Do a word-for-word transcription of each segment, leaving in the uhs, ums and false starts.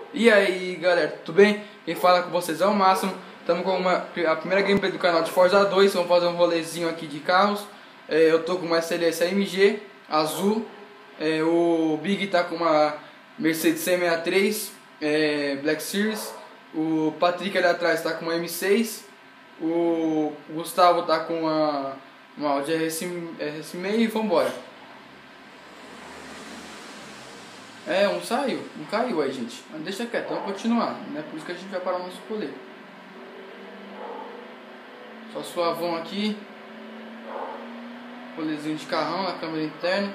E aí galera, tudo bem? Quem fala com vocês é o Máximo. Estamos com uma, a primeira gameplay do canal de Forza dois. Vamos fazer um rolezinho aqui de carros. é, Eu tô com uma S L S A M G azul. é, O Big tá com uma Mercedes C sessenta e três é, Black Series. O Patrick ali atrás tá com uma M seis. O Gustavo tá com uma, uma Audi R S seis e vambora. É, um saiu, um caiu aí, gente. Mas deixa quieto, vamos continuar. Não é por isso que a gente vai parar o nosso rolê. Só suavão aqui. Rolezinho de carrão na câmera interna.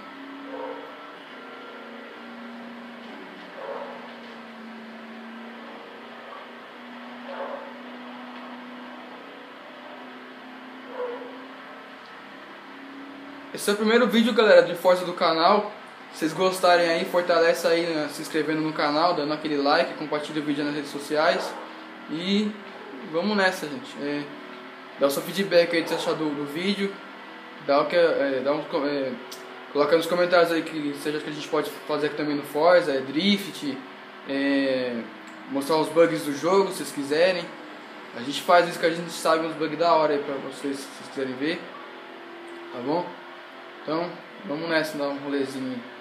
Esse é o primeiro vídeo, galera, de Forza do canal. Se vocês gostarem aí, fortalece aí, né, se inscrevendo no canal, dando aquele like, compartilha o vídeo nas redes sociais. E vamos nessa, gente. É, dá o seu feedback aí, o que você achar do, do vídeo. Dá o que, é, dá um, é, coloca nos comentários aí que seja que a gente pode fazer aqui também no Forza, é, drift, é, mostrar os bugs do jogo, se vocês quiserem. A gente faz isso que a gente sabe uns bugs da hora aí pra vocês, se vocês quiserem ver. Tá bom? Então, vamos nessa, dar um rolezinho aí.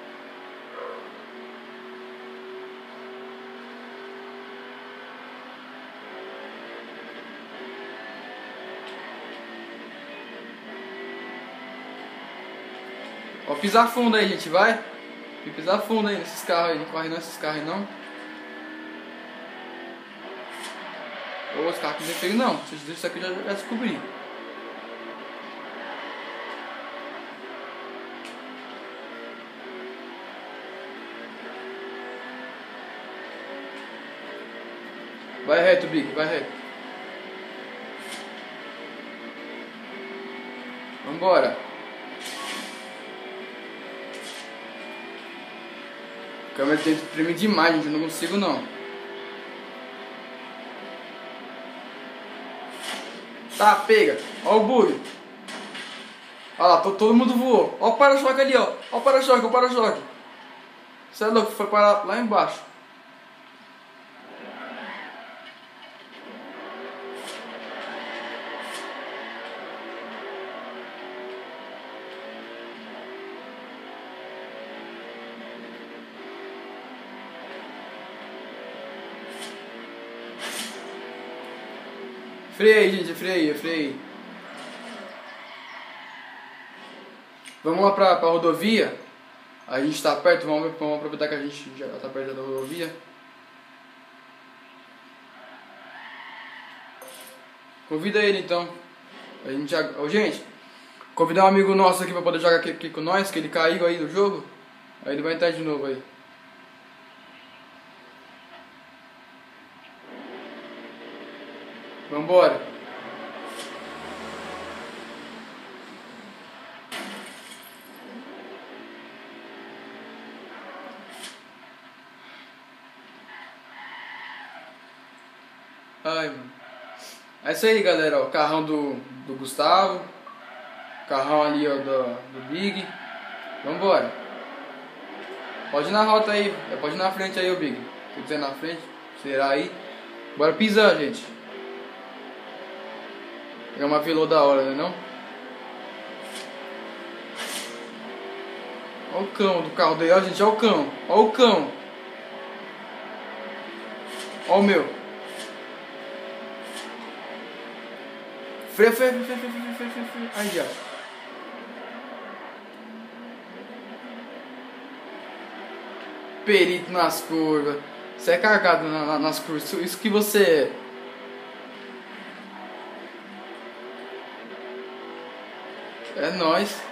Ó, pisar fundo aí, gente, vai. Tem que pisar fundo aí nesses carros aí, não corre não esses carros aí não. Ô, os carros que não tem feio não, isso aqui eu já, já descobri. Vai reto, Big, vai reto. Vambora. A câmera tem que tremer demais, gente, eu não consigo não. Tá, pega. Ó o bug. Olha lá, to, todo mundo voou. Ó o para-choque ali, ó. Ó o para-choque, ó o para-choque. Você é louco, foi parar lá embaixo. Freia aí, gente, freia aí, freia aí. Vamos lá pra, pra rodovia. A gente tá perto, vamos, vamos aproveitar que a gente já tá perto da rodovia. Convida ele então. A gente já... Ô, gente, convidar um amigo nosso aqui pra poder jogar aqui, aqui com nós, que ele caiu aí do jogo. Aí ele vai entrar de novo aí. Vambora. Ai, mano. É isso aí, galera, ó, carrão do, do Gustavo. Carrão ali, ó, do, do Big. Vambora. Pode ir na rota aí, pode ir na frente aí, ô Big. Se quiser na frente, será aí. Bora pisar, gente. É uma vilô da hora, né não? Olha o cão do carro dele, ó, gente, olha o cão. Olha o cão. Olha o meu. Freia, freia, freia, freia, freia, freia, freia, freia. Aí já. Perito nas curvas. Você é carregado na, na, nas curvas. Isso que você é. É nóis.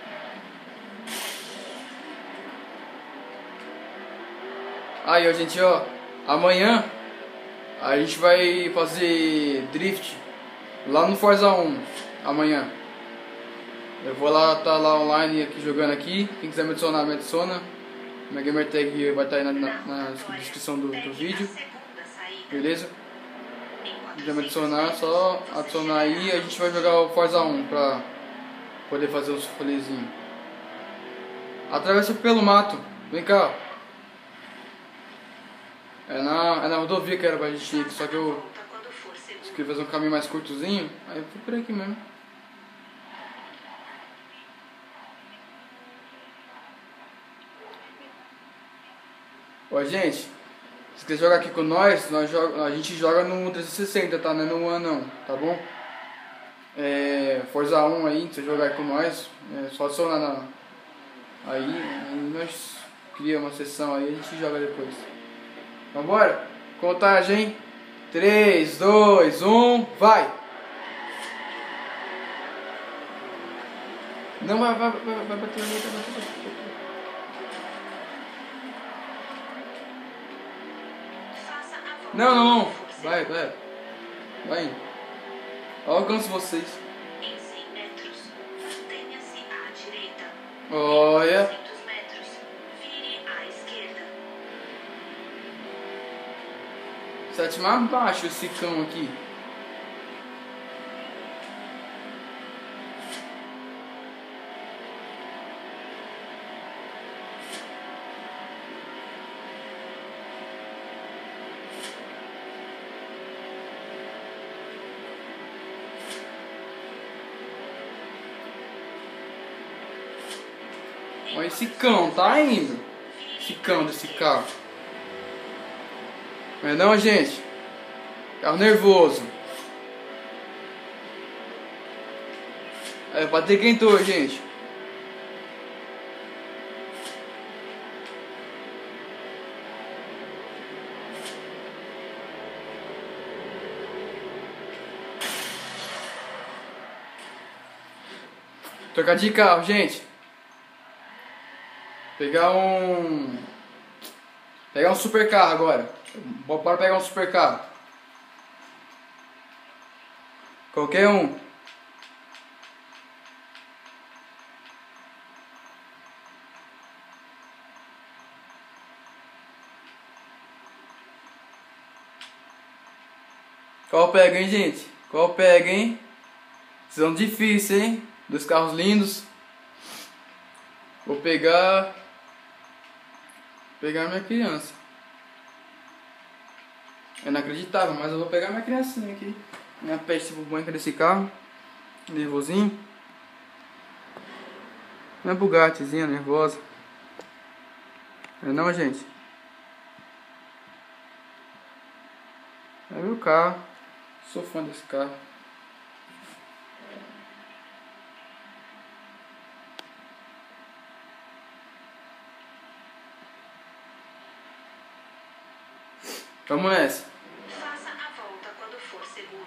Aí, ó, gente, ó. Amanhã a gente vai fazer drift lá no Forza um. Amanhã. Eu vou lá, tá lá online aqui jogando aqui. Quem quiser me adicionar, me adiciona. Minha gamer tag vai estar aí na, na, na descrição do, do vídeo. Beleza? Se quiser me adicionar, só adicionar aí. A gente vai jogar o Forza um pra poder fazer os rolezinhos. Atravessa pelo mato. Vem cá. É na, é na rodovia que era pra gente ir, só que eu queria fazer um caminho mais curtozinho, aí eu fui por aqui mesmo. Ó, gente, se quiser jogar aqui com nós, nós joga, a gente joga no trezentos e sessenta, tá? Não é no One não, tá bom? É, Forza um aí, se você jogar aí com nós, é só adicionar na, aí, aí nós criamos uma sessão aí, a gente joga depois. Vambora? Contagem, hein? três, dois, um, vai! Não, vai, vai, vai, vai, vai, vai, vai, vai, vai. Não, não, não. Vai, vai. Vai indo. Eu alcanço vocês. Em cem metros, mantenha-se à direita. Olha. duzentos metros, vire à esquerda. Sétima abaixo esse cão aqui. Olha esse cão, tá indo. Esse cão desse carro. Não é não, gente? Carro nervoso. Aí, o Patrick entrou, gente. Trocar de carro, gente. Pegar um... Pegar um super carro agora. Bora pegar um super carro. Qualquer um. Qual pega, hein, gente? Qual pega, hein? São difíceis, hein? Dois carros lindos. Vou pegar... Pegar minha criança. É inacreditável, mas eu vou pegar minha criancinha aqui. Minha peste bubônica desse carro. Nervosinho. Minha Bugattizinha nervosa. É não, gente? É meu carro. Sou fã desse carro. Vamos nessa. Faça a volta quando for seguro.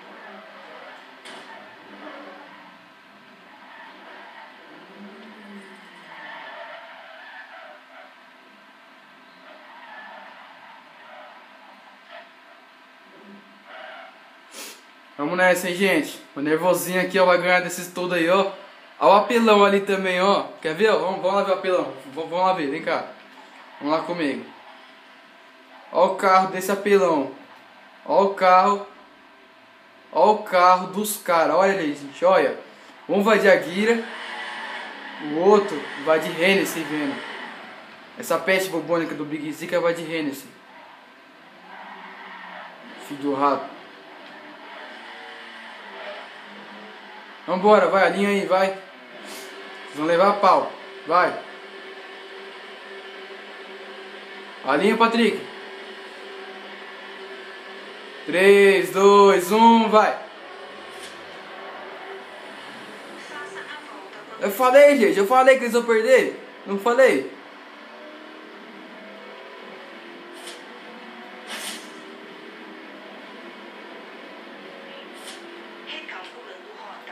Vamos nessa, hein, gente? O nervosinho aqui, ó, vai ganhar desses todos aí, ó. Olha o apelão ali também, ó. Quer ver? Ó? Vamos, vamos lá ver o apelão. V vamos lá ver, vem cá. Vamos lá comigo. Olha o carro desse apelão. Olha o carro. Olha o carro dos caras. Olha aí, gente. Olha. Um vai de Aguira. O outro vai de Hennessy, vendo? Essa peste bubônica do Big Zika vai de Hennessy. Filho do rato. Vambora, vai. Alinha aí, vai. Vocês vão levar a pau. Vai. Alinha, Patrick. três, dois, um, vai! Eu falei, gente, eu falei que eles vão perder. Não falei? Recalculando rota.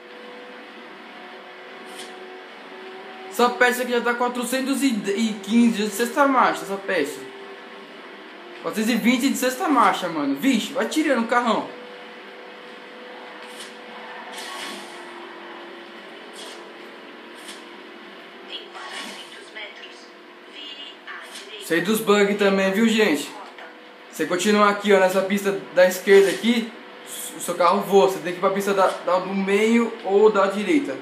Essa peça aqui já tá quatrocentos e quinze de sexta marcha, essa peça. quatrocentos e vinte de sexta marcha, mano. Vixe, vai tirando o carrão. Em quatrocentos metros, vire à direita. Sei dos bugs também, viu, gente? Você continuar aqui, ó, nessa pista da esquerda aqui, o seu carro voa. Você tem que ir pra pista da, da, do meio ou da direita.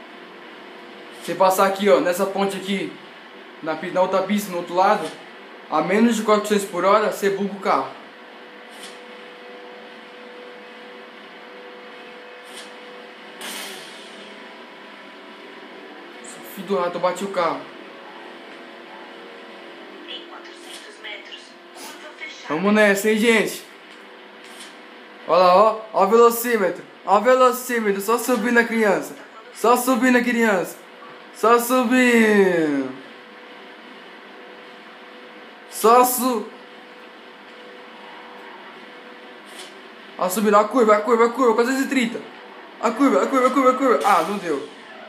Você passar aqui, ó, nessa ponte aqui, na, na outra pista, no outro lado, a menos de quatrocentos por hora, você buga o carro. Filho do rato, eu bati o carro. Em quatrocentos metros, curva fechada. Vamos nessa, hein, gente? Olha lá, ó. Ó o velocímetro. Ó o velocímetro. Só subindo a criança. Só subindo a criança. Só subindo. Só su... Ó subindo. Ó a curva, a curva, a curva. quatrocentos e trinta. A curva, a curva, a curva, a curva. Ah, não deu.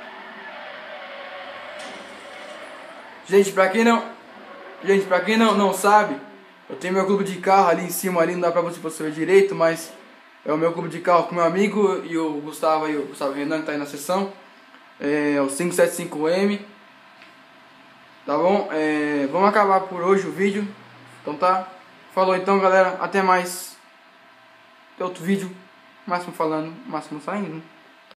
Gente, pra quem não... Gente, pra quem não, não sabe, eu tenho meu clube de carro ali em cima, ali, não dá pra você ver direito, mas é o meu clube de carro com meu amigo e o Gustavo e o Gustavo Renan que tá aí na sessão. É o quinhentos e setenta e cinco M. Tá bom? É, vamos acabar por hoje o vídeo. Então tá. Falou então, galera. Até mais. Até outro vídeo. Máximo falando, máximo saindo.